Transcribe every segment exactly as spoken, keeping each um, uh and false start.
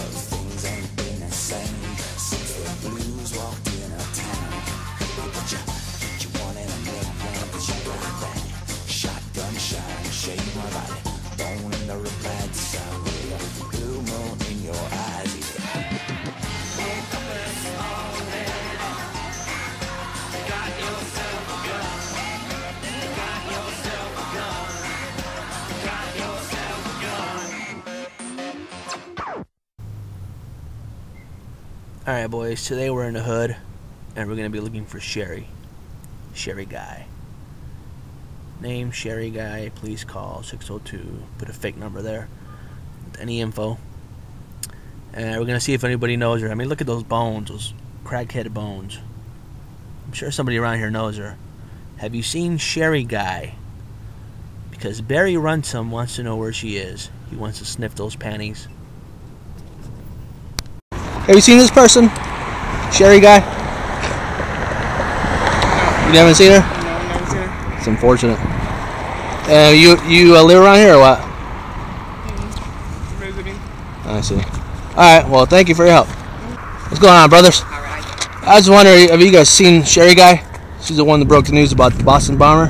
things ain't been the same since the blues walked in our town. But you, you wanted a milligram, cause you got that shotgun shine, shade my body, bone in the replied sound with a blue moon in your eyes. Alright boys, today we're in the hood and we're going to be looking for Sherry. Sherry Guy. Name Sherry Guy, please call six oh two, put a fake number there with any info. And we're going to see if anybody knows her. I mean, look at those bones, those crackhead bones. I'm sure somebody around here knows her. Have you seen Sherry Guy? Because Barry Runsome wants to know where she is. He wants to sniff those panties. Have you seen this person? Sherry Guy? No. You haven't seen her? No, I've never seen her. It's unfortunate. Uh, you you uh, live around here or what? Mm-hmm. Visiting. I see. Alright, well, thank you for your help. What's going on, brothers? Alright. I was wondering, have you guys seen Sherry Guy? She's the one that broke the news about the Boston bomber.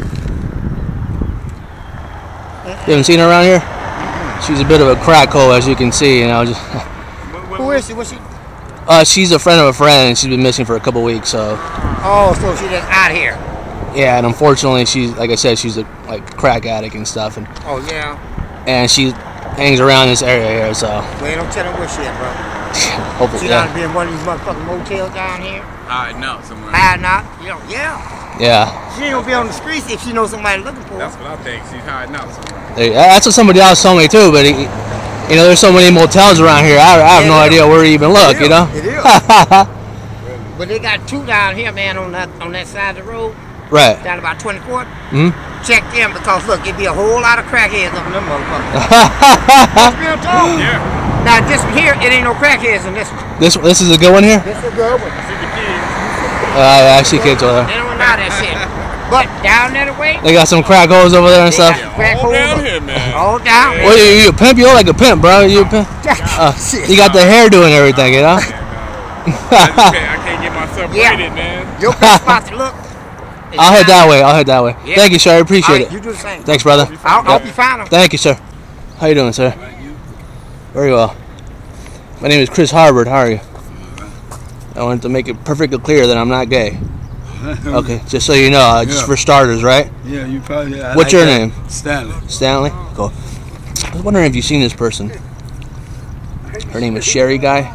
You haven't seen her around here? She's a bit of a crack hole, as you can see, you know. Just Who is she? What's she? Uh, she's a friend of a friend, and she's been missing for a couple weeks. So. Oh, so she's just out here. Yeah, and unfortunately, she's like I said, she's a like crack addict and stuff, and. Oh yeah. And she hangs around this area here, so. Well, don't tell her where she at, bro. Hopefully, she yeah. gotta be in one of these motherfucking motels down here. Hiding out somewhere. Hiding out. You know, yeah. Yeah. She ain't gonna be on the streets if she knows somebody looking for her. That's what I think. She's hiding out somewhere. Hey, that's what somebody else told me too, but. He, You know, there's so many motels around here. I, I have yeah, no idea where to even look. It You know. It is. But they got two down here, man, on that on that side of the road. Right. Down about twenty-fourth. Hmm. Check them because look, it'd be a whole lot of crackheads up in them motherfuckers. That's real talk. Yeah. Now just here, it ain't no crackheads in this one. This this is a good one here. This is a good one. See the kids. Uh, I see kids over there. They don't know that shit. But down that way, They got some crack holes over there and stuff. crack All holes down up- here, man. all down. Well, you, you a pimp? You look like a pimp, bro. You a pimp? Uh, you got the hairdo and everything, you know. I, just can't, I can't get myself Yeah. rated, man. Your best spot to look. is I'll head down that way. I'll head that way. Yeah. Thank you, sir. I appreciate All right, you it. do the same. Thanks, brother. I'll, I'll Yep. be fine. Thank you, sir. How you doing, sir? Very well. My name is Chris Harbord. How are you? I wanted to make it perfectly clear that I'm not gay. Okay, just so you know, uh, just Yeah. for starters, right? Yeah, you probably. I What's like your that. name? Stanley. Stanley? Cool. I was wondering if you've seen this person. Her name is Sherry Guy.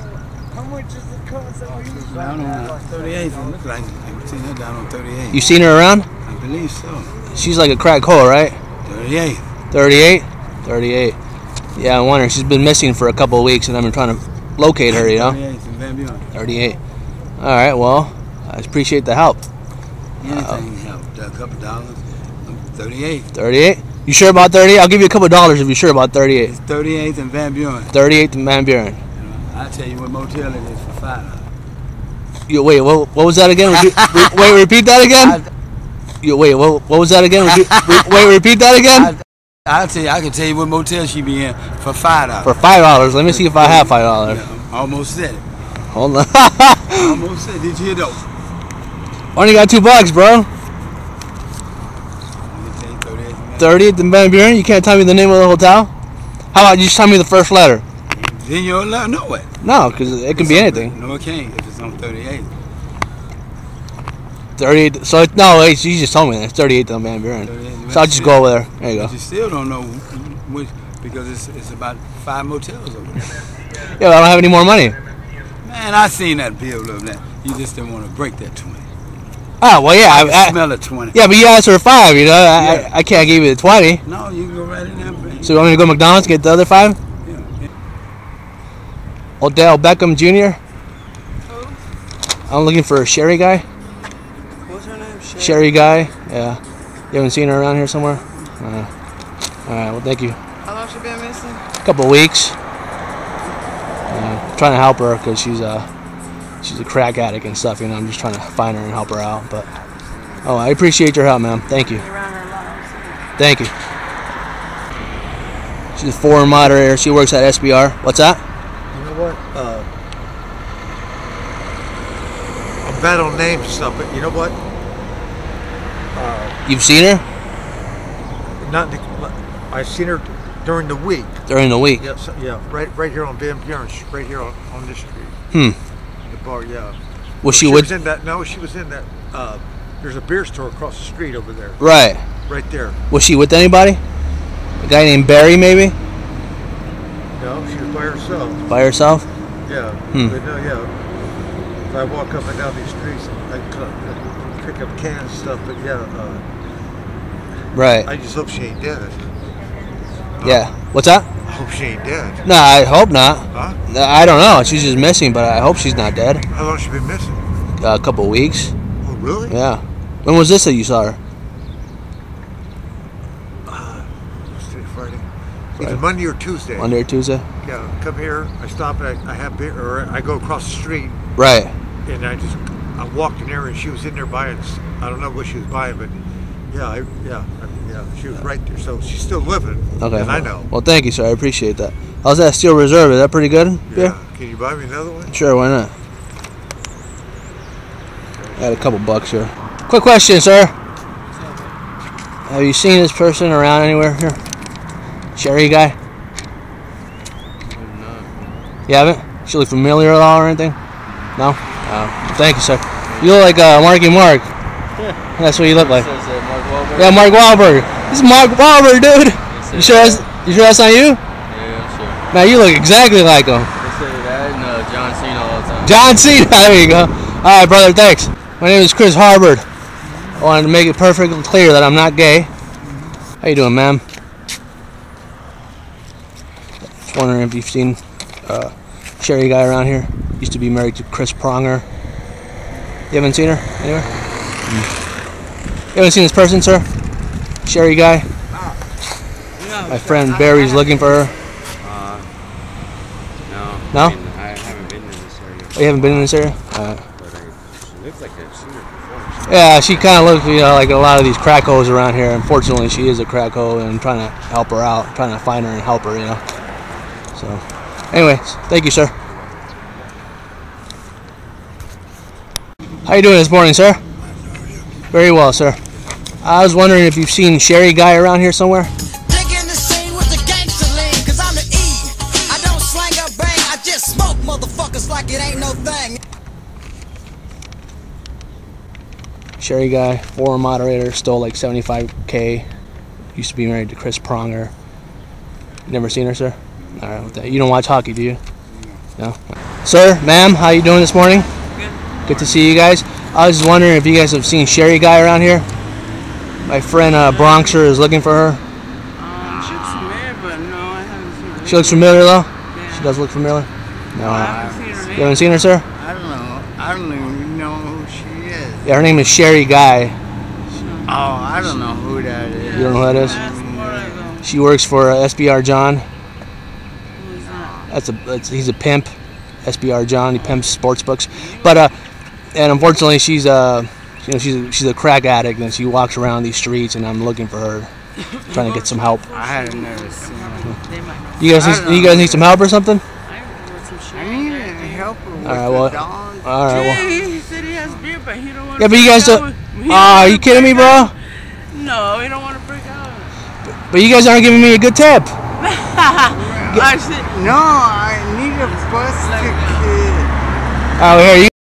Down on thirty-eighth. It looks like I've seen her down on thirty-eighth. You seen her around? I believe so. She's like a crack hole, right? thirty-eighth. thirty-eight? thirty-eight. Yeah, I wonder. She's been missing for a couple of weeks, and I've been trying to locate her, you know? thirty-eighth in Van Buren. thirty-eight. All right, well, I appreciate the help. Anything helped. A couple dollars. thirty-eighth. thirty-eight? You sure about thirty-eight? I'll give you a couple of dollars if you're sure about thirty-eight. It's thirty-eighth in Van Buren. thirty-eighth in Van Buren. I'll tell you what motel it is for five dollars. You, wait, what, what was that again? Repeat, re, wait, repeat that again? You, wait, what, what was that again? Repeat, re, wait, repeat that again? I'll tell you. I can tell you what motel she be in for five dollars. For five dollars. Let me see if I have five dollars. Yeah, almost said it. Hold on. Almost said it. Did you hear though? Only got two bucks, bro. Let me tell you, thirty-eighth in Van thirtieth in Van Buren? You can't tell me the name of the hotel? How about you just tell me the first letter? Then you'll know it. No, because it can be anything. No, it can't if it's on thirty-eight. thirty-eight. So, it, no, wait, you just told me that. It's thirty-eighth in Van Buren. So I'll just go over there. There you But go. you still don't know which, because it's it's about five motels over there. Yeah, but I don't have any more money. Man, I seen that bill over there. You just didn't want to break that twenty. Oh, well, yeah. I, I, can I, smell a twenty. yeah, but you asked for five, you know. I, Yeah. I, I can't give you the twenty. No, you can go right in there and bring So you want me to go to McDonald's get the other five? yeah, yeah. Odell Beckham Junior I'm looking for a Sherry Guy. What's her name? Sherry Guy. Yeah. You haven't seen her around here somewhere? Uh, all right. Well, thank you. How long she been missing? A couple of weeks. Uh, trying to help her because she's a she's a crack addict and stuff. You know, I'm just trying to find her and help her out. But oh, I appreciate your help, ma'am. Thank you. Thank you. She's a foreign moderator. She works at S B R. What's that? You know what? Uh, I'm bad on names and stuff, but you know what? Uh, You've seen her not the, I've seen her during the week. during the week. Yeah, so, yeah, right, right here on Van Buren, right here on, on this street. Hmm. The bar, yeah. Was she, she with? was in that? No, she was in that. Uh, there's a beer store across the street over there. Right. Right there. Was she with anybody? A guy named Barry, maybe? No, she was by herself. By herself? Yeah. Hmm. But no, yeah. If I walk up and down these streets, I uh, pick up cans and stuff. But yeah, uh, Right. I just hope she ain't dead. Yeah. What's that? I hope she ain't dead. No, I hope not. Huh? I don't know. She's just missing, but I hope she's not dead. How long has she been missing? Uh, a couple of weeks. Oh, really? Yeah. When was this that you saw her? What's today, Friday? Either Monday or Tuesday. Monday or Tuesday? Yeah, come here. I stop and I, I have beer, or I go across the street, Right. and I just I walked in there, and she was in there buying. s- I don't know what she was buying, but yeah, I, yeah, I, yeah, she was right there. So she's still living. Okay. And I know. Well, thank you, sir. I appreciate that. How's that Steel Reserve? Is that pretty good? Yeah. Can you buy me another one? Sure, why not? I had a couple bucks here. Quick question, sir. Have you seen this person around anywhere here? Sherry guy? No. You haven't? She look familiar at all or anything? No? Oh, thank you, sir. You look like uh, Marky Mark. That's what you look like. Says uh, Mark Wahlberg. Yeah, Mark Wahlberg. This is Mark Wahlberg, dude. You sure that's, you sure that's not you? Yeah, sure. Man, you look exactly like him. They say that and uh, John Cena all the time. John Cena. There you go. All right, brother. Thanks. My name is Chris Harbord. I wanted to make it perfectly clear that I'm not gay. How you doing, ma'am? Just wondering if you've seen uh, Sherry guy around here. Used to be married to Chris Pronger. You haven't seen her anywhere? Mm. You haven't seen this person, sir? Sherry guy? My friend Barry's looking for her. Uh, no. No? I, mean, I haven't been in this area. Oh, you haven't been in this area? Uh, But I, she looks like I've seen her before. Yeah, she kind of looks, you know, like a lot of these crack hoes around here. Unfortunately, she is a crack hoe, and I'm trying to help her out, trying to find her and help her, you know. So, anyways, thank you, sir. How you doing this morning, sir? Very well, sir. I was wondering if you've seen Sherry guy around here somewhere. Digging the scene with the gangster lean, cause I'm the E. I don't slang or bang, I just smoke motherfuckers like it ain't no thing. Sherry guy, forum moderator, stole like seventy-five K. Used to be married to Chris Pronger. Never seen her, sir? All right, with that. You don't watch hockey, do you? No. Sir, ma'am, how you doing this morning? Good. Good to see you guys. I was just wondering if you guys have seen Sherry guy around here. My friend uh, Bronxer is looking for her. Um, she looks familiar, but no, I haven't seen her. She looks familiar though. Yeah. She does look familiar. No, I uh, haven't seen her you name. haven't seen her, sir? I don't know. I don't even know who she is. Yeah, her name is Sherry Guy. Oh, I don't know who that is. You don't know who that is? That's more like a, She works for uh, S B R John. who is that? That's a that's, he's a pimp. S B R John. He pimps sports books. But uh, and unfortunately, she's uh, you know, she's a, she's a crack addict, and she walks around these streets, and I'm looking for her, trying to get some help. I had never seen her. They might know. You guys, I need, don't you guys know. need some help or something? I want some shit. I need to help her with All right, the well, dog. all right, well. He, he said he has beer, but he don't want to. Yeah, but you guys don't. Ah, are you kidding me, bro? No, he don't want to break out. But you guys aren't giving me a good tip. I said, No, I need a bus ticket. Oh, here you.